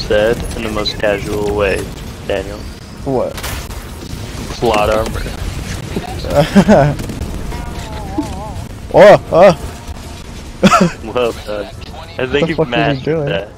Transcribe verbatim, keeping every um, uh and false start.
said in the most casual way, Daniel. What? Plot armor. Oh, oh. Well done. I think you've fuck are you mastered doing? that.